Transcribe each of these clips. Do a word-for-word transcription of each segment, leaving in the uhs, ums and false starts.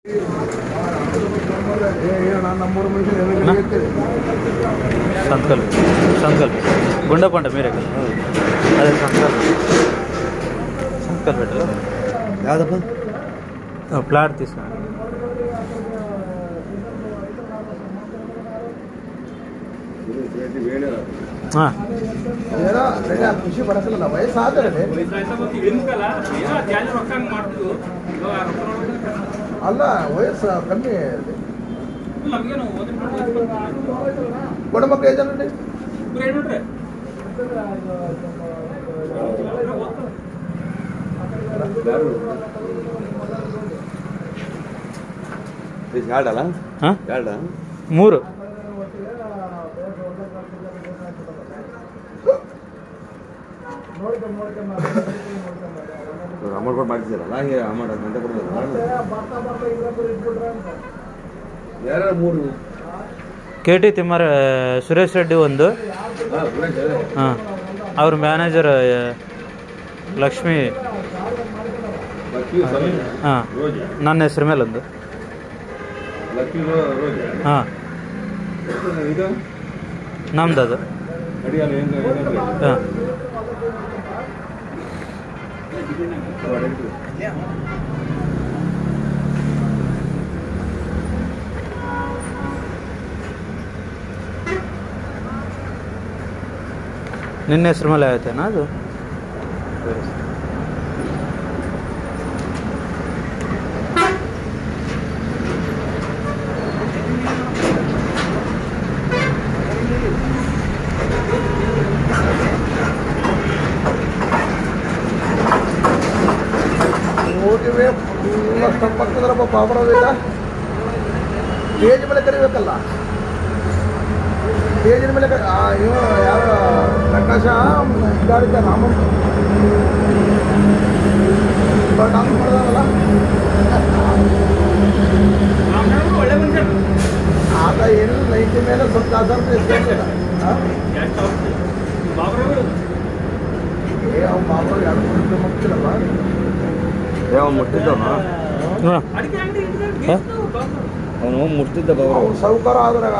సంతకల్ సంతకల్ గుండెపంట మీరే కదా అదే సంతకల్ సంతకల్ పెట్టాలి యాదప్ప ప్లాట్ తీసుకున్నాను ಖುಷಿ ಪಡಿಸಲ್ಲ ವಯಸ್ಸಾದರೆ ಅಲ್ಲ ವಯಸ್ಸು ಕಮ್ಮಿ ಕೊಡಮಕ್ಕ ಏಜನ್ರಿ ಎರಡಲ್ಲ ಎರಡ ಮೂರು ಅಮೌಂಟ್ ಕೊಟ್ಟು ಮಾಡ್ತಿದ್ದೀರಲ್ಲ ಹಂಗೆ ಅಮೌಂಟ್ ಗಂಟೆ ಕೊಡ್ಬೋದು ಯಾರು ಮೂರು ಕೆ ಟಿ ತಿಮ್ಮರ ಸುರೇಶ್ ರೆಡ್ಡಿ ಒಂದು ಹಾಂ ಅವ್ರ ಮ್ಯಾನೇಜರ್ ಲಕ್ಷ್ಮಿ ಹಾಂ ನನ್ನ ಹೆಸ್ರ ಮೇಲೆ ಒಂದು ಹಾಂ ನಮ್ದು ಅದು ಹಾಂ ನಿನ್ನ ಹೆಸ್ರ ಮೇಲೆ ಆಯ್ತೇನಾ ಅದು ಹೋಗಿವೆ ಫುಲ್ಲ ಸ್ಟಂಪ್ ಆಗ್ತದಲ್ಲಪ್ಪ ಪಾಪಡೋದಿಲ್ಲ ಸ್ಟೇಜ್ ಮೇಲೆ ಕರಿಬೇಕಲ್ಲ ಸ್ಟೇಜಿನ ಮೇಲೆ ಇವ ಯಾವ ಪ್ರಕಾಶ ಇದ್ದಾಡಿದ್ದ ರಾಮನ್ ಡಾನ್ಸ್ ಮಾಡಿದಾರಲ್ಲ ಆತ ಏನು ನೈಟಿ ಮೇಲೆ ಸ್ವಲ್ಪ ದಾಸ ಏ ಅವ್ನು ಬಾಬು ಎರಡು ಮೂರು ಮುಗ್ತಿರಲ್ಲ ಯಾವ ಮುಟ್ಟಿದ್ದವ ಅವನು ಮುಟ್ಟಿದ್ದ ಅವ್ನು ಸೌಕರ ಆದ್ರೆ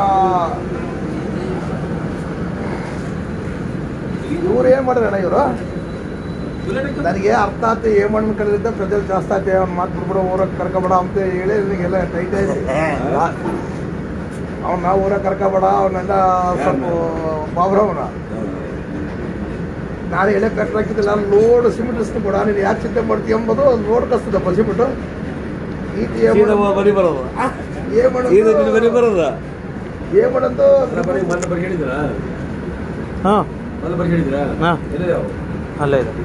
ಇವ್ರು ಏನು ಮಾಡಿದ್ರಣ್ಣ ಇವರು ನನಗೆ ಅರ್ಥ ಆಯ್ತು ಏ ಮಣ್ಣು ಕಡೆದಿದ್ದ ಪ್ರಜೆಲ್ ಜಾಸ್ತಿ ಆಯ್ತು ಅವ್ನು ಮಾತು ಬಿಡ್ಬಿಡ ಊರಾಗ ಕರ್ಕೊಬೇಡ ಅಂತ ಹೇಳಿ ನಿನಗೆಲ್ಲ ಟೈಟ್ ಆಯ್ತು ಅವನ್ನ ಊರಾಗ ಕರ್ಕೊಬೇಡ ಅವನ್ನೆಲ್ಲ ಸ್ವಲ್ಪ ಬಾಬ್ರವನ ನಾನು ಎಳೆ ಕಟ್ಟ ಹಾಕಿದ್ದಿಲ್ಲ ಲೋಡ್ ಸಿಮೆಂಟ್ ಇಷ್ಟು ಕೊಡ ನೀನು ಯಾಕೆ ಚಿಂತೆ ಮಾಡ್ತೀವಿ ಎಂಬುದು ಲೋಡ್ ಕಸ್ತದಪ್ಪ ಸಿಮೆಂಟು ಬರಿ ಬರೋದು ಏ ಮಾಡೋದು ಬರಿ ಬರೋದ ಏ ಮಾಡೋದು ಬರಿ ಹೇಳಿದ್ರ ಹಾಂ ಬರಿ ಹೇಳಿದ್ರ ಹಾಂ ಅಲ್ಲೇ ಇದೆ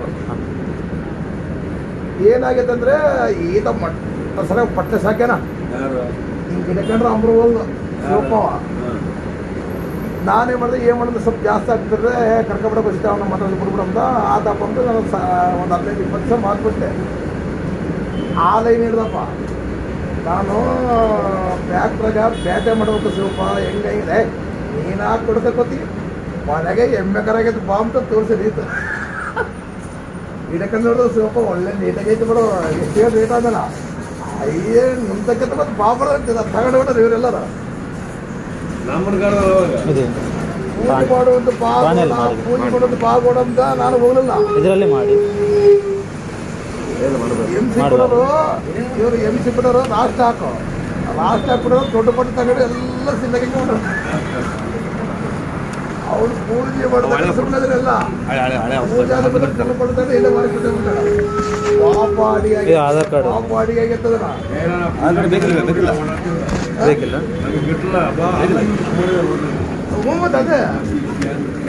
ಏನಾಗೈತೆ ಅಂದ್ರೆ ಈತ ಮಟ್ಟ ಸಲ ಪಟ್ಟೆ ಸಾಕ್ಯಾನ ಹಿಂಗೆ ಗಿಡಕಂಡ್ರೆ ಅಂಬ್ರು ಹೋಲ್ದು ಶಿವಪ್ಪವ ನಾನೇ ಮಾಡಿದೆ ಏನು ಮಾಡಿದ್ರೆ ಸ್ವಲ್ಪ ಜಾಸ್ತಿ ಆಗ್ತಿದ್ರೆ ಕರ್ಕೊಬಿಡ ಬಸ್ತಾ ಅವನ ಮಾತಾಡಿ ಬಿಡ್ಬಿಡ ಅಂತ ಆತಪ್ಪ ಅಂತ ನಾನು ಸ ಒಂದು ಹದಿನೈದು ಇಪ್ಪತ್ತು ದಿವಸ ಮಾತ್ಬಿಟ್ಟೆ ಆ ಲೈನ್ ಹಿಡ್ದಪ್ಪ ನಾನು ಬ್ಯಾಕ್ಟ್ರಾಗ ಬ್ಯಾಟೆ ಮಾಡ್ಬೇಕು ಶಿವಪ್ಪ ಹೆಂಗಾಗಿದೆ ನೀನು ಹಾಕಿ ಕೊಡ್ತಕೋತಿ ಮನೆಗೆ ಎಮ್ಮೆ ಕರಾಗೈತೆ ಬಾ ಅಂತ ತೋರಿಸಿ ನೀತು ಗಿಡಕಂಡು ನೋಡಿದ್ರೆ ಶಿವಪ್ಪ ಒಳ್ಳೆ ನೀಟಾಗೈತೆ ಬಿಡು ಎಷ್ಟು ರೇಟ್ ಆದಲ್ಲ ಅಯ್ಯೇ ಮುಂದಕ್ಕಿಂತ ಮತ್ತೆ ಬಾ ಬರೋದು ತಗೊಂಡು ಬಿಡ್ರಿ ಇವರೆಲ್ಲರ ಪೂಜೆ ಮಾಡುವಂತ ಬಾ ಪೂಜೆ ಮಾಡೋದು ಬಾ ಕೊಡಂತ ನಾನು ಹೋಗಲಿಲ್ಲ ಇದರಲ್ಲಿ ಮಾಡಿ ಎಮ್ ಸಿ ಬಿಡೋರು ಇವರು ಎಮ್ ಸಿ ಬಿಡೋರು ಲಾಸ್ಟ್ ಹಾಕೋ ಲಾಸ್ಟ್ ಹಾಕ್ಬಿಡೋರು ದೊಡ್ಡ ಪಟ್ಟು ತಗೊಂಡು ಎಲ್ಲ ಸಿಂದಕ್ಕೆ ಬಿಡೋರು ಅವ್ರು ಪೂಜೆ ಮಾಡೋದು ಸುಮ್ಮನೆಲ್ಲ ಪೂಜೆ ದೊಡ್ಡ ಪಟ್ಟು ತಗೊಂಡು ಇಲ್ಲ ಮಾರ್ಕೆಟ್ ಪಾಪ ಅಡಿಗೆ ಆಧಾರ್ ಕಾರ್ಡ್ ಪಾಪ ಅಡಿಗೆ ಆಗತ್ತದಲ್ಲ ಬೇಕಿಲ್ಲ ಅದೇ